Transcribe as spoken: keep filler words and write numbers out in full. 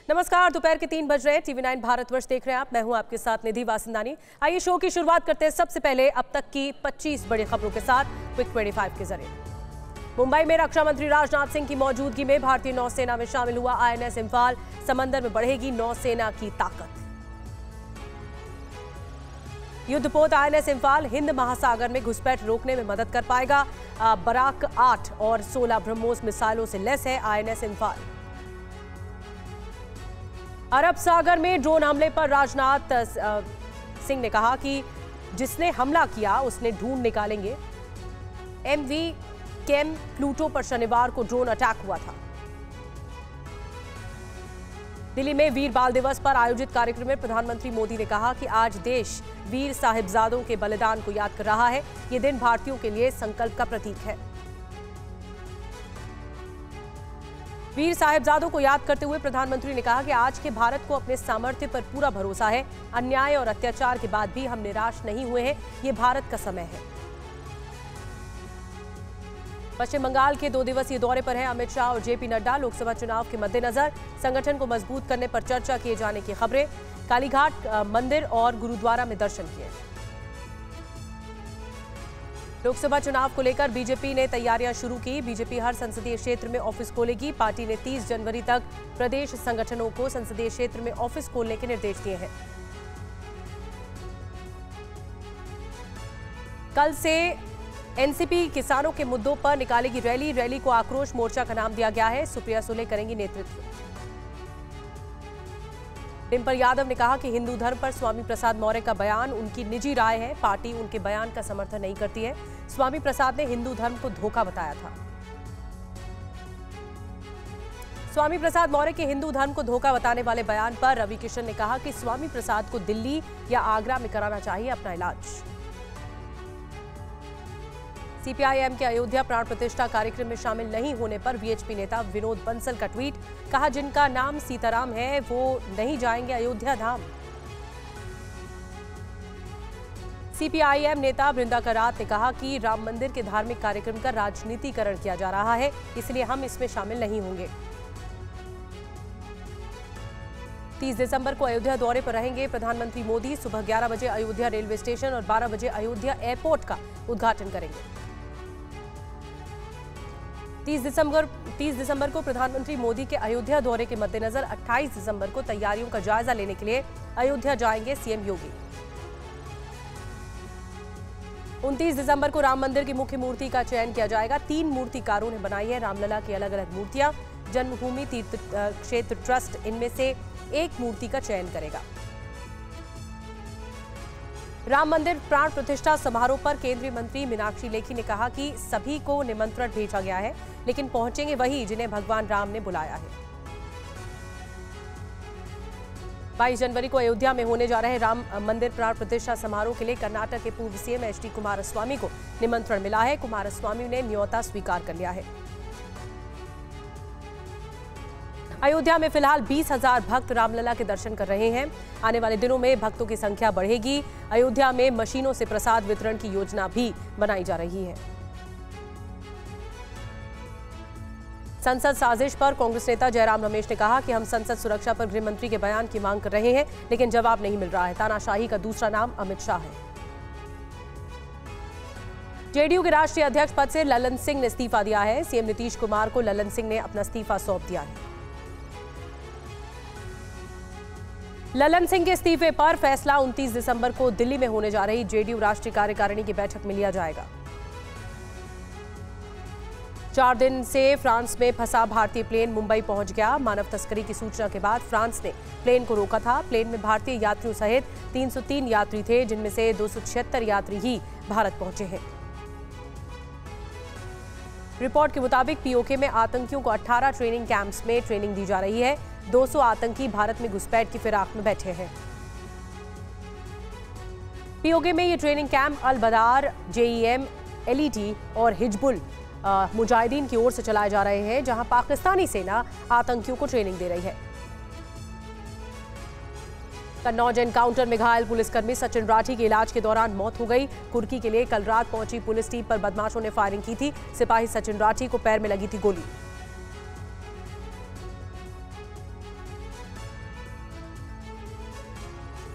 नमस्कार, दोपहर के तीन बज रहे हैं। टीवी नाइन भारतवर्ष देख रहे हैं आप। मैं हूं आपके साथ निधि वासंदानी। आइए शो की शुरुआत करते हैं सबसे पहले अब तक की पच्चीस बड़ी खबरों के साथ क्विक पच्चीस के जरिए। मुंबई में रक्षा मंत्री राजनाथ सिंह की मौजूदगी में भारतीय नौसेना में शामिल हुआ आईएनएस इंफाल। समंदर में बढ़ेगी नौसेना की ताकत। युद्धपोत आईएनएस इंफाल हिंद महासागर में घुसपैठ रोकने में मदद कर पाएगा। बराक आठ और सोलह ब्रह्मोस मिसाइलों से लैस है आईएनएस इंफाल। अरब सागर में ड्रोन हमले पर राजनाथ सिंह ने कहा कि जिसने हमला किया उसने ढूंढ निकालेंगे। एमवी केम प्लूटो पर शनिवार को ड्रोन अटैक हुआ था। दिल्ली में वीर बाल दिवस पर आयोजित कार्यक्रम में प्रधानमंत्री मोदी ने कहा कि आज देश वीर साहिबजादों के बलिदान को याद कर रहा है। ये दिन भारतीयों के लिए संकल्प का प्रतीक है। वीर साहिबजादों को याद करते हुए प्रधानमंत्री ने कहा कि आज के भारत को अपने सामर्थ्य पर पूरा भरोसा है। अन्याय और अत्याचार के बाद भी हम निराश नहीं हुए हैं। ये भारत का समय है। पश्चिम बंगाल के दो दिवसीय दौरे पर हैं अमित शाह और जेपी नड्डा। लोकसभा चुनाव के मद्देनजर संगठन को मजबूत करने पर चर्चा किए जाने की खबरें। कालीघाट मंदिर और गुरुद्वारा में दर्शन किए। लोकसभा चुनाव को लेकर बीजेपी ने तैयारियां शुरू की। बीजेपी हर संसदीय क्षेत्र में ऑफिस खोलेगी। पार्टी ने तीस जनवरी तक प्रदेश संगठनों को संसदीय क्षेत्र में ऑफिस खोलने के निर्देश दिए हैं। कल से एनसीपी किसानों के मुद्दों पर निकालेगी रैली। रैली को आक्रोश मोर्चा का नाम दिया गया है। सुप्रिया सुले करेंगी नेतृत्व। डिम्पल यादव ने कहा कि हिंदू धर्म पर स्वामी प्रसाद मौर्य का बयान उनकी निजी राय है। पार्टी उनके बयान का समर्थन नहीं करती है। स्वामी प्रसाद ने हिंदू धर्म को धोखा बताया था। स्वामी प्रसाद मौर्य के हिंदू धर्म को धोखा बताने वाले बयान पर रवि किशन ने कहा कि स्वामी प्रसाद को दिल्ली या आगरा में कराना चाहिए अपना इलाज। सीपीआईएम के अयोध्या प्राण प्रतिष्ठा कार्यक्रम में शामिल नहीं होने पर वीएचपी नेता विनोद बंसल का ट्वीट। कहा जिनका नाम सीताराम है वो नहीं जाएंगे अयोध्या धाम। सीपीआईएम नेता बृंदा करात ने कहा कि राम मंदिर के धार्मिक कार्यक्रम का राजनीतिकरण किया जा रहा है, इसलिए हम इसमें शामिल नहीं होंगे। तीस दिसंबर को अयोध्या दौरे पर रहेंगे प्रधानमंत्री मोदी। सुबह ग्यारह बजे अयोध्या रेलवे स्टेशन और बारह बजे अयोध्या एयरपोर्ट का उद्घाटन करेंगे। तीस दिसंबर तीस दिसंबर को प्रधानमंत्री मोदी के अयोध्या दौरे के मद्देनजर अट्ठाईस दिसंबर को तैयारियों का जायजा लेने के लिए अयोध्या जाएंगे सीएम योगी। उनतीस दिसंबर को राम मंदिर की मुख्य मूर्ति का चयन किया जाएगा। तीन मूर्तिकारों ने बनाई है रामलला की अलग अलग मूर्तियां। जन्मभूमि तीर्थ क्षेत्र ट्रस्ट इनमें से एक मूर्ति का चयन करेगा। राम मंदिर प्राण प्रतिष्ठा समारोह पर केंद्रीय मंत्री मीनाक्षी लेखी ने कहा कि सभी को निमंत्रण भेजा गया है, लेकिन पहुंचेंगे वही जिन्हें भगवान राम ने बुलाया है। बाईस जनवरी को अयोध्या में होने जा रहे राम मंदिर प्राण प्रतिष्ठा समारोह के लिए कर्नाटक के पूर्व सीएम एच डी कुमारस्वामी को निमंत्रण मिला है। कुमारस्वामी ने न्योता स्वीकार कर लिया है। अयोध्या में फिलहाल बीस हजार भक्त रामलला के दर्शन कर रहे हैं। आने वाले दिनों में भक्तों की संख्या बढ़ेगी। अयोध्या में मशीनों से प्रसाद वितरण की योजना भी बनाई जा रही है। संसद साजिश पर कांग्रेस नेता जयराम रमेश ने कहा कि हम संसद सुरक्षा पर गृह मंत्री के बयान की मांग कर रहे हैं, लेकिन जवाब नहीं मिल रहा है। तानाशाही का दूसरा नाम अमित शाह है। जेडीयू के राष्ट्रीय अध्यक्ष पद से ललन सिंह ने इस्तीफा दिया है। सीएम नीतीश कुमार को ललन सिंह ने अपना इस्तीफा सौंप दिया है। ललन सिंह के इस्तीफे पर फैसला उनतीस दिसंबर को दिल्ली में होने जा रही जेडीयू राष्ट्रीय कार्यकारिणी की बैठक में लिया जाएगा। चार दिन से फ्रांस में फंसा भारतीय प्लेन मुंबई पहुंच गया। मानव तस्करी की सूचना के बाद फ्रांस ने प्लेन को रोका था। प्लेन में भारतीय यात्रियों सहित तीन सौ तीन यात्री थे, जिनमें से दो सौ छिहत्तर यात्री ही भारत पहुंचे हैं। रिपोर्ट के मुताबिक पीओके में आतंकियों को अठारह ट्रेनिंग कैंप्स में ट्रेनिंग दी जा रही है। दो सौ आतंकी भारत में घुसपैठ की फिराक में बैठे हैं। पीओके में ये training camp Al Badr, JeM, LeT और हिजबुल मुजाहिदीन की ओर से चलाए जा रहे हैं, जहां पाकिस्तानी सेना आतंकियों को ट्रेनिंग दे रही है। कन्नौज एनकाउंटर में घायल पुलिसकर्मी सचिन राठी की इलाज के दौरान मौत हो गई। कुर्की के लिए कल रात पहुंची पुलिस टीम पर बदमाशों ने फायरिंग की थी। सिपाही सचिन राठी को पैर में लगी थी गोली।